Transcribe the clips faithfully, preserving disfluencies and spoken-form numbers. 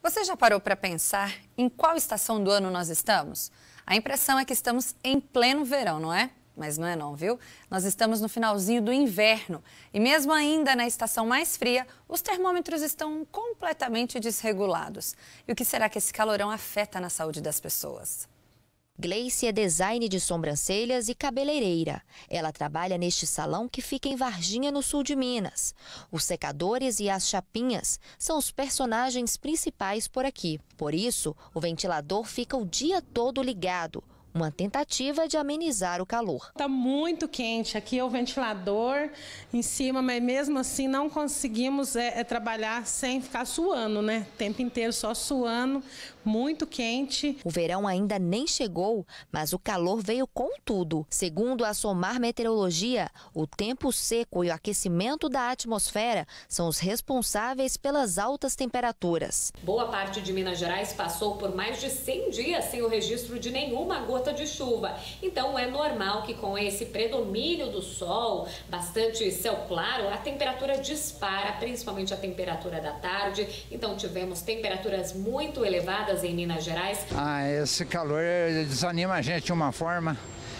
Você já parou para pensar em qual estação do ano nós estamos? A impressão é que estamos em pleno verão, não é? Mas não é não, viu? Nós estamos no finalzinho do inverno e mesmo ainda na estação mais fria, os termômetros estão completamente desregulados. E o que será que esse calorão afeta na saúde das pessoas? Gleice é design de sobrancelhas e cabeleireira. Ela trabalha neste salão que fica em Varginha, no sul de Minas. Os secadores e as chapinhas são os personagens principais por aqui. Por isso, o ventilador fica o dia todo ligado. Uma tentativa de amenizar o calor. Está muito quente, aqui é o ventilador em cima, mas mesmo assim não conseguimos é, é, trabalhar sem ficar suando, né? O tempo inteiro só suando, muito quente. O verão ainda nem chegou, mas o calor veio com tudo. Segundo a SOMAR Meteorologia, o tempo seco e o aquecimento da atmosfera são os responsáveis pelas altas temperaturas. Boa parte de Minas Gerais passou por mais de cem dias sem o registro de nenhuma gota de chuva. Então é normal que com esse predomínio do sol, bastante céu claro, a temperatura dispara, principalmente a temperatura da tarde. Então tivemos temperaturas muito elevadas em Minas Gerais. Ah, esse calor desanima a gente de uma forma.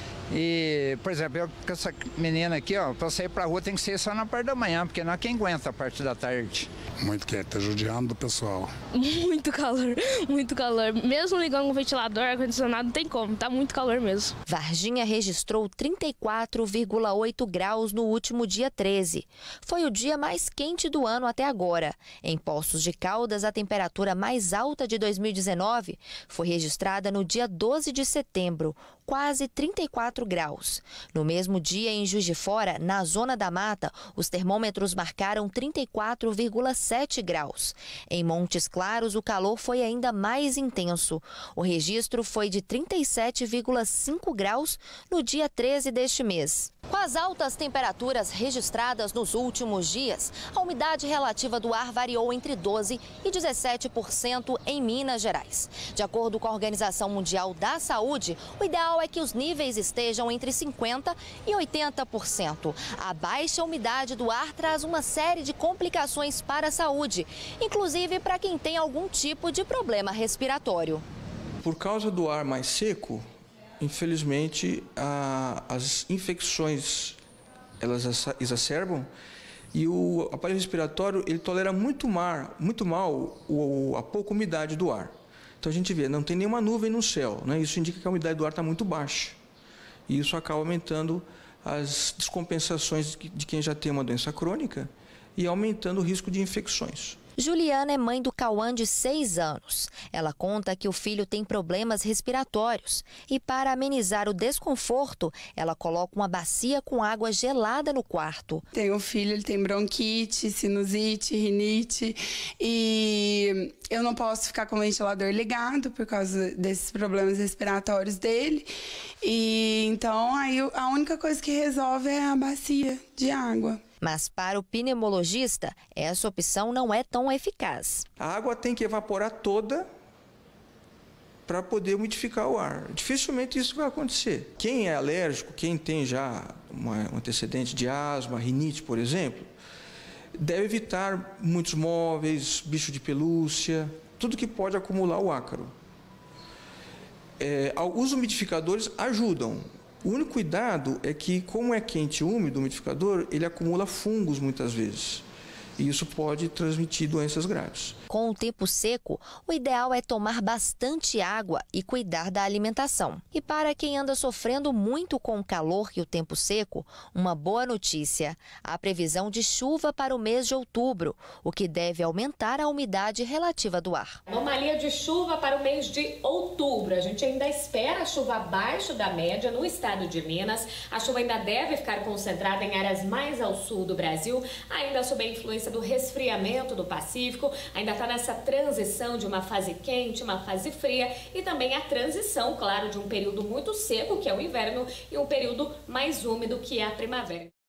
E, por exemplo, eu com essa menina aqui, ó, pra sair pra rua tem que ser só na parte da manhã, porque não é quem aguenta a parte da tarde. Muito quente, tá judiando o pessoal. Muito calor, muito calor. Mesmo ligando o ventilador, ar-condicionado, não tem como, tá muito calor mesmo. Varginha registrou trinta e quatro vírgula oito graus no último dia treze. Foi o dia mais quente do ano até agora. Em Poços de Caldas, a temperatura mais alta de dois mil e dezenove foi registrada no dia doze de setembro, quase trinta e quatro graus. No mesmo dia, em Juiz de Fora, na Zona da Mata, os termômetros marcaram trinta e quatro vírgula sete graus. Em Montes Claros, o calor foi ainda mais intenso. O registro foi de trinta e sete vírgula cinco graus no dia treze deste mês. Com as altas temperaturas registradas nos últimos dias, a umidade relativa do ar variou entre doze e dezessete por cento em Minas Gerais. De acordo com a Organização Mundial da Saúde, o ideal é que os níveis estejam entre cinquenta por cento e oitenta por cento. A baixa umidade do ar traz uma série de complicações para a saúde, inclusive para quem tem algum tipo de problema respiratório. Por causa do ar mais seco, infelizmente, a, as infecções elas exacerbam e o aparelho respiratório ele tolera muito, mar, muito mal o, a pouca umidade do ar. Então a gente vê, não tem nenhuma nuvem no céu, né? Isso indica que a umidade do ar está muito baixa. E isso acaba aumentando as descompensações de quem já tem uma doença crônica e aumentando o risco de infecções. Juliana é mãe do Cauã, de seis anos. Ela conta que o filho tem problemas respiratórios e, para amenizar o desconforto, ela coloca uma bacia com água gelada no quarto. Tem um filho, ele tem bronquite, sinusite, rinite e eu não posso ficar com o ventilador ligado por causa desses problemas respiratórios dele. E então aí a única coisa que resolve é a bacia de água. Mas para o pneumologista, essa opção não é tão eficaz. A água tem que evaporar toda para poder umidificar o ar. Dificilmente isso vai acontecer. Quem é alérgico, quem tem já uma, um antecedente de asma, rinite, por exemplo, deve evitar muitos móveis, bicho de pelúcia, tudo que pode acumular o ácaro. É, os umidificadores ajudam. O único cuidado é que, como é quente e úmido o umidificador, ele acumula fungos muitas vezes. E isso pode transmitir doenças graves. Com o tempo seco, o ideal é tomar bastante água e cuidar da alimentação. E para quem anda sofrendo muito com o calor e o tempo seco, uma boa notícia: a previsão de chuva para o mês de outubro, o que deve aumentar a umidade relativa do ar. Anomalia de chuva para o mês de outubro. A gente ainda espera chuva abaixo da média no estado de Minas. A chuva ainda deve ficar concentrada em áreas mais ao sul do Brasil, ainda sob a influência do resfriamento do Pacífico, ainda está nessa transição de uma fase quente, uma fase fria e também a transição, claro, de um período muito seco, que é o inverno, e um período mais úmido, que é a primavera.